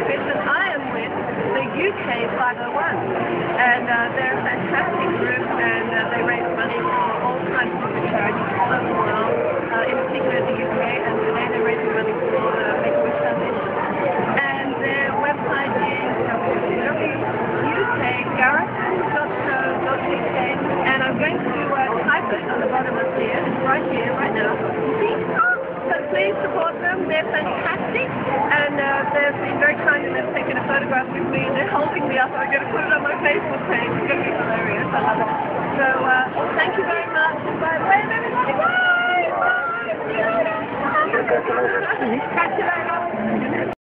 organisation I am with, the UK 501, and they're a fantastic group, and they raise money for all kinds of different charities all over the world, in particular the UK, and today they're raising money for Make-A-Wish Foundation. And their website is www.ukgareth.co.uk, and I'm going to type it on the bottom of here, right here, right now. So please support them. They're fantastic, and they've been very kind, and they've taken a photograph with me. They're holding me up. I'm going to put it on my Facebook page. It's going to be hilarious. I love it. So thank you very much. Bye. Wave, everybody. Bye. Bye. See you later. Catch you later.